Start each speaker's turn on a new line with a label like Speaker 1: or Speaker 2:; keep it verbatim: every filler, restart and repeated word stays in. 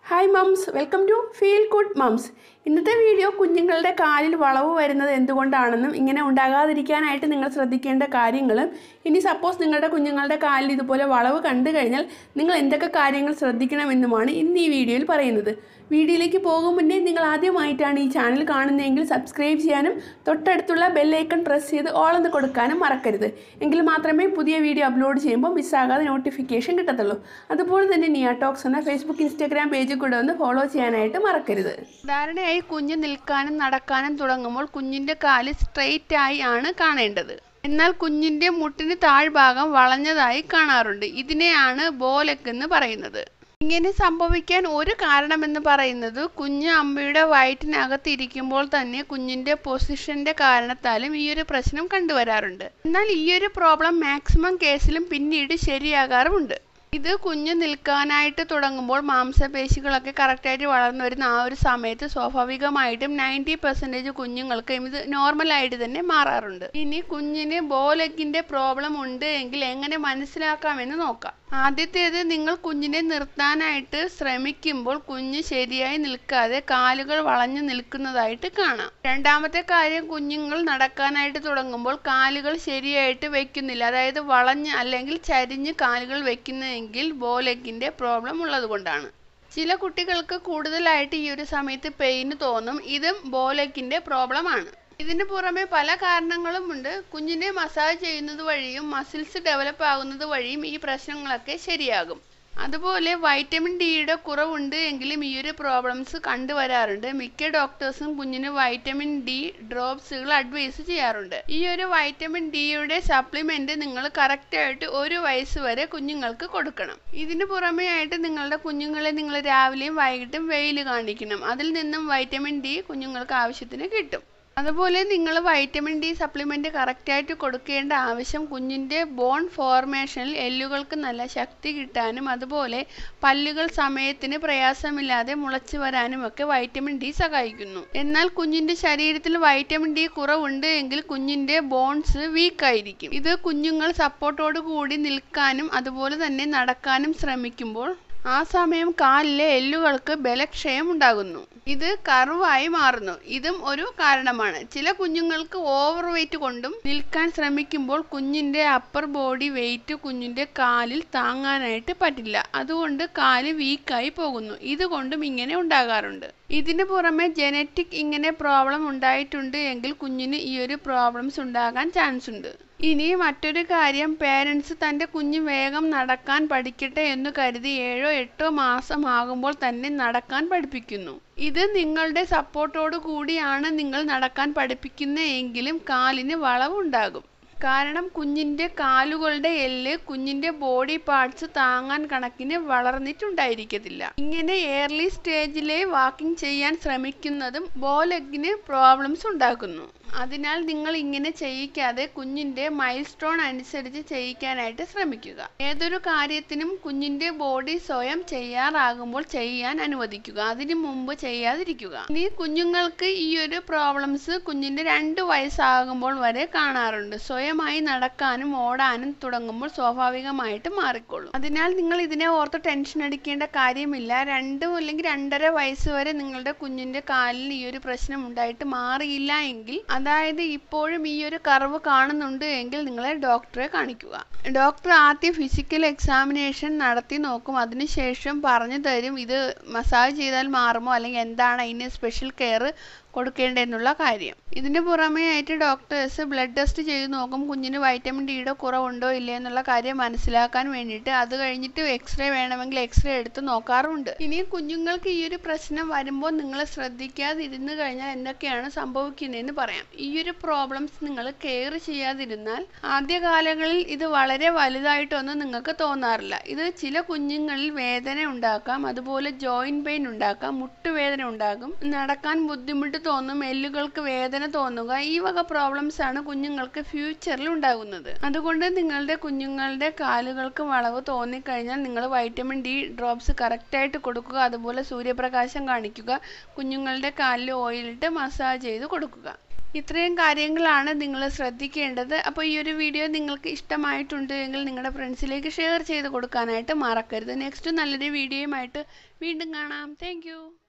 Speaker 1: Hi mums, welcome to Feel Good Mums. ഇന്നത്തെ video കുഞ്ഞുങ്ങളുടെ കാലിൽ വളവ് വരുന്നത് എന്തുകൊണ്ടാണെന്നും ഇങ്ങനെ ഉണ്ടാകാതിരിക്കാനായിട്ട് നിങ്ങൾ ശ്രദ്ധിക്കേണ്ട കാര്യങ്ങളും ഇനി സപ്പോസ് നിങ്ങളുടെ കുഞ്ഞുങ്ങളുടെ കാലിൽ ഇതുപോലെ വളവ് കണ്ടു കഴിഞ്ഞാൽ നിങ്ങൾ എന്തൊക്കെ കാര്യങ്ങൾ ശ്രദ്ധിക്കണമെന്നുമാണ് ഇന്ന് ഈ വീഡിയോയിൽ പറയുന്നത്. വീഡിയോയിലേക്ക് പോകും മുന്നേ നിങ്ങൾ ആദ്യമായിട്ടാണ് ഈ ചാനൽ കാണുന്നതെങ്കിൽ സബ്സ്ക്രൈബ് ചെയ്യാനും തൊട്ടടുത്തുള്ള ബെൽ ഐക്കൺ പ്രസ് ചെയ്ത് ഓൾ എന്ന് കൊടുക്കാനും മറക്കരുത്. എങ്കിൽ മാത്രമേ പുതിയ വീഡിയോ അപ്ലോഡ് ചെയ്യുമ്പോൾ മിസ്സാകാതെ നോട്ടിഫിക്കേഷൻ കിട്ടത്തുള്ളൂ. അതുപോലെ തന്നെ നിയ ടോക്സ് എന്ന ഫേസ്ബുക്ക് ഇൻസ്റ്റാഗ്രാം പേജിൽ കൂടെ ഒന്ന് ഫോളോ ചെയ്യാനായിട്ട് മറക്കരുത്. സാധാരണയായി കുഞ്ഞ് നിൽക്കാനും നടക്കാനും തുടങ്ങുമ്പോൾ കുഞ്ഞിൻ്റെ കാല് സ്ട്രെയിറ്റ് ആയി ആണ് കാണേണ്ടത്. എന്നാൽ കുഞ്ഞിൻ്റെ മുട്ടിന് താഴ്ഭാഗം വളഞ്ഞതായി കാണാറുണ്ട്. ഇതിനെയാണ് ബോലെഗ് എന്ന് പറയുന്നത്. ഇങ്ങനെ സംഭവിക്കാൻ ഒരു കാരണമെന്ന് പറയുന്നത് കുഞ്ഞ് അമ്മയുടെ വയറ്റിനകത്ത് ഇരിക്കുമ്പോൾ തന്നെ കുഞ്ഞിൻ്റെ പൊസിഷൻ്റെ കാരണത്താലും ഈ ഒരു പ്രശ്നം കണ്ടുവരാറുണ്ട്. എന്നാൽ ഈ ഒരു പ്രോബ്ലം മാക്സിമം കേസിലും പിന്നീട് ശരിയാകാറുമുണ്ട്. ഇത് കുഞ്ഞ് നിൽക്കാനായിട്ട് തുടങ്ങുമ്പോൾ മാംസപേശികളൊക്കെ കറക്റ്റായിട്ട് വളർന്നു വരുന്ന ആ ഒരു സമയത്ത് സ്വാഭാവികമായിട്ടും നയൻറ്റി പെർസെൻറ്റേജ് കുഞ്ഞുങ്ങൾക്ക് ഇത് നോർമലായിട്ട് തന്നെ മാറാറുണ്ട്. ഇനി കുഞ്ഞിന് ബോലെഗിൻ്റെ പ്രോബ്ലം ഉണ്ട് എങ്കിൽ എങ്ങനെ മനസ്സിലാക്കാമെന്ന് നോക്കാം. ആദ്യത്തേത്, നിങ്ങൾ കുഞ്ഞിനെ നിർത്താനായിട്ട് ശ്രമിക്കുമ്പോൾ കുഞ്ഞ് ശരിയായി നിൽക്കാതെ കാലുകൾ വളഞ്ഞു നിൽക്കുന്നതായിട്ട് കാണാം. രണ്ടാമത്തെ കാര്യം, കുഞ്ഞുങ്ങൾ നടക്കാനായിട്ട് തുടങ്ങുമ്പോൾ കാലുകൾ ശരിയായിട്ട് വെക്കുന്നില്ല, അതായത് വളഞ്ഞ് അല്ലെങ്കിൽ ചരിഞ്ഞ് കാലുകൾ വെക്കുന്നതെങ്കിൽ ബോലെഗിൻ്റെ പ്രോബ്ലം ഉള്ളത് കൊണ്ടാണ്. ചില കുട്ടികൾക്ക് കൂടുതലായിട്ട് ഈ ഒരു സമയത്ത് പെയിന് തോന്നും. ഇതും ബോലെഗിൻ്റെ പ്രോബ്ലമാണ്. ഇതിന് പുറമെ പല കാരണങ്ങളുമുണ്ട്. കുഞ്ഞിനെ മസാജ് ചെയ്യുന്നത് വഴിയും മസിൽസ് ഡെവലപ്പ് ആകുന്നത് വഴിയും ഈ പ്രശ്നങ്ങളൊക്കെ ശരിയാകും. അതുപോലെ വൈറ്റമിൻ ഡിയുടെ കുറവുണ്ട് എങ്കിലും ഈ ഒരു പ്രോബ്ലംസ് കണ്ടുവരാറുണ്ട്. മിക്ക ഡോക്ടേഴ്സും കുഞ്ഞിന് വൈറ്റമിൻ ഡി ഡ്രോപ്സുകൾ അഡ്വൈസ് ചെയ്യാറുണ്ട്. ഈ ഒരു വൈറ്റമിൻ ഡിയുടെ സപ്ലിമെന്റ് നിങ്ങൾ കറക്റ്റായിട്ട് ഒരു വയസ്സ് വരെ കുഞ്ഞുങ്ങൾക്ക് കൊടുക്കണം. ഇതിന് പുറമെ ആയിട്ട് നിങ്ങളുടെ കുഞ്ഞുങ്ങളെ നിങ്ങൾ രാവിലെയും വൈകിട്ടും വെയിൽ കാണിക്കണം. അതിൽ നിന്നും വൈറ്റമിൻ ഡി കുഞ്ഞുങ്ങൾക്ക് ആവശ്യത്തിന് കിട്ടും. അതുപോലെ നിങ്ങൾ വൈറ്റമിൻ ഡി സപ്ലിമെൻറ്റ് കറക്റ്റായിട്ട് കൊടുക്കേണ്ട ആവശ്യം കുഞ്ഞിൻ്റെ ബോൺ ഫോർമേഷനിൽ എല്ലുകൾക്ക് നല്ല ശക്തി കിട്ടാനും അതുപോലെ പല്ലുകൾ സമയത്തിന് പ്രയാസമില്ലാതെ മുളച്ചു വരാനും ഒക്കെ വൈറ്റമിൻ ഡി സഹായിക്കുന്നു. എന്നാൽ കുഞ്ഞിൻ്റെ ശരീരത്തിൽ വൈറ്റമിൻ ഡി കുറവുണ്ട് എങ്കിൽ കുഞ്ഞിൻ്റെ ബോൺസ് വീക്കായിരിക്കും. ഇത് കുഞ്ഞുങ്ങൾ സപ്പോർട്ടോട് കൂടി നിൽക്കാനും അതുപോലെ തന്നെ നടക്കാനും ശ്രമിക്കുമ്പോൾ ആ സമയം കാലിലെ എല്ലുകൾക്ക് ബലക്ഷയം ഉണ്ടാകുന്നു. ഇത് കർവായി മാറുന്നു. ഇതും ഒരു കാരണമാണ്. ചില കുഞ്ഞുങ്ങൾക്ക് ഓവർ വെയിറ്റ് കൊണ്ടും നിൽക്കാൻ ശ്രമിക്കുമ്പോൾ കുഞ്ഞിൻ്റെ അപ്പർ ബോഡി വെയിറ്റ് കുഞ്ഞിൻ്റെ കാലിൽ താങ്ങാനായിട്ട് പറ്റില്ല. അതുകൊണ്ട് കാല് വീക്കായി പോകുന്നു. ഇതുകൊണ്ടും ഇങ്ങനെ ഉണ്ടാകാറുണ്ട്. ഇതിന് പുറമെ ജനറ്റിക് ഇങ്ങനെ പ്രോബ്ലം ഉണ്ടായിട്ടുണ്ട് എങ്കിൽ കുഞ്ഞിന് ഈ ഒരു പ്രോബ്ലംസ് ഉണ്ടാകാൻ ചാൻസ് ഉണ്ട്. ഇനി മറ്റൊരു കാര്യം, പേരൻസ് തൻ്റെ കുഞ്ഞ് വേഗം നടക്കാൻ പഠിക്കട്ടെ എന്ന് കരുതി ഏഴോ എട്ടോ മാസം ആകുമ്പോൾ തന്നെ നടക്കാൻ പഠിപ്പിക്കുന്നു. ഇത് നിങ്ങളുടെ സപ്പോർട്ടോടു കൂടിയാണ് നിങ്ങൾ നടക്കാൻ പഠിപ്പിക്കുന്നതെങ്കിലും കാലിന് വളവുണ്ടാകും. കാരണം കുഞ്ഞിൻ്റെ കാലുകളുടെ എല്ല് കുഞ്ഞിൻ്റെ ബോഡി പാർട്സ് താങ്ങാൻ കണക്കിന് വളർന്നിട്ടുണ്ടായിരിക്കത്തില്ല. ഇങ്ങനെ ഏർലി സ്റ്റേജിലെ വാക്കിംഗ് ചെയ്യാൻ ശ്രമിക്കുന്നതും ബോലെഗിന് പ്രോബ്ലംസ് ഉണ്ടാക്കുന്നു. അതിനാൽ നിങ്ങൾ ഇങ്ങനെ ചെയ്യിക്കാതെ കുഞ്ഞിൻ്റെ മൈൽ സ്റ്റോൺ അനുസരിച്ച് ചെയ്യിക്കാനായിട്ട് ശ്രമിക്കുക. ഏതൊരു കാര്യത്തിനും കുഞ്ഞിൻ്റെ ബോഡി സ്വയം ചെയ്യാറാകുമ്പോൾ ചെയ്യാൻ അനുവദിക്കുക, അതിനു മുമ്പ് ചെയ്യാതിരിക്കുക. ഇനി കുഞ്ഞുങ്ങൾക്ക് ഈ ഒരു പ്രോബ്ലംസ് കുഞ്ഞിൻ്റെ രണ്ട് വയസ്സാകുമ്പോൾ വരെ കാണാറുണ്ട്. സ്വയമായി നടക്കാനും ഓടാനും തുടങ്ങുമ്പോൾ സ്വാഭാവികമായിട്ട് മാറിക്കൊള്ളും. അതിനാൽ നിങ്ങൾ ഇതിനെ ഓർത്ത് ടെൻഷൻ അടിക്കേണ്ട കാര്യമില്ല. രണ്ട് അല്ലെങ്കിൽ രണ്ടര വയസ്സ് വരെ നിങ്ങളുടെ കുഞ്ഞിൻ്റെ കാലിൽ ഈ ഒരു പ്രശ്നം ഉണ്ടായിട്ട് മാറിയില്ല എങ്കിൽ, അതായത് ഇപ്പോഴും ഈ ഒരു കർവ് കാണുന്നുണ്ട് എങ്കിൽ നിങ്ങളെ ഡോക്ടറെ കാണിക്കുക. ഡോക്ടർ ആദ്യം ഫിസിക്കൽ എക്സാമിനേഷൻ നടത്തി നോക്കും. അതിനുശേഷം പറഞ്ഞു തരും ഇത് മസാജ് ചെയ്താൽ മാറുമോ അല്ലെങ്കിൽ എന്താണ് അതിന് സ്പെഷ്യൽ കെയർ കൊടുക്കേണ്ടതെന്നുള്ള കാര്യം. ഇതിന് പുറമേ ആയിട്ട് ഡോക്ടേഴ്സ് ബ്ലഡ് ടെസ്റ്റ് ചെയ്ത് നോക്കും കുഞ്ഞിന് വൈറ്റമിൻ ഡിയുടെ കുറവുണ്ടോ ഇല്ലേ എന്നുള്ള കാര്യം മനസ്സിലാക്കാൻ വേണ്ടിയിട്ട്. അത് കഴിഞ്ഞിട്ട് എക്സ്റേ വേണമെങ്കിൽ എക്സ്റേ എടുത്ത് നോക്കാറുണ്ട്. ഇനി കുഞ്ഞുങ്ങൾക്ക് ഈ ഒരു പ്രശ്നം വരുമ്പോൾ നിങ്ങൾ ശ്രദ്ധിക്കാതിരുന്നു കഴിഞ്ഞാൽ എന്തൊക്കെയാണ് സംഭവിക്കുന്നതെന്ന് പറയാം. ഈ ഒരു പ്രോബ്ലംസ് നിങ്ങൾ കെയർ ചെയ്യാതിരുന്നാൽ ആദ്യകാലങ്ങളിൽ ഇത് വളരെ വലുതായിട്ടൊന്നും നിങ്ങൾക്ക് തോന്നാറില്ല. ഇത് ചില കുഞ്ഞുങ്ങളിൽ വേദന ഉണ്ടാക്കാം, അതുപോലെ ജോയിന്റ് പെയിൻ ഉണ്ടാക്കാം, മുട്ടുവേദന ഉണ്ടാകും, നടക്കാൻ ബുദ്ധിമുട്ട് തോന്നും, എല്ലുകൾക്ക് വേദന തോന്നുക. ഈ വക പ്രോബ്ലംസ് ആണ് കുഞ്ഞുങ്ങൾക്ക് ഫ്യൂച്ചറിൽ ഉണ്ടാകുന്നത്. അതുകൊണ്ട് നിങ്ങളുടെ കുഞ്ഞുങ്ങളുടെ കാലുകൾക്ക് വളവ് തോന്നിക്കഴിഞ്ഞാൽ നിങ്ങൾ വൈറ്റമിൻ ഡി ഡ്രോപ്സ് കറക്റ്റായിട്ട് കൊടുക്കുക. അതുപോലെ സൂര്യപ്രകാശം കാണിക്കുക. കുഞ്ഞുങ്ങളുടെ കാലിൽ ഓയിലിട്ട് മസാജ് ചെയ്ത് കൊടുക്കുക. ഇത്രയും കാര്യങ്ങളാണ് നിങ്ങൾ ശ്രദ്ധിക്കേണ്ടത്. അപ്പോൾ ഈ ഒരു വീഡിയോ നിങ്ങൾക്ക് ഇഷ്ടമായിട്ടുണ്ട് എങ്കിൽ നിങ്ങളുടെ ഫ്രണ്ട്സിലേക്ക് ഷെയർ ചെയ്ത് കൊടുക്കാനായിട്ട് മറക്കരുത്. നെക്സ്റ്റ് നല്ലൊരു വീഡിയോയുമായിട്ട് വീണ്ടും കാണാം. താങ്ക്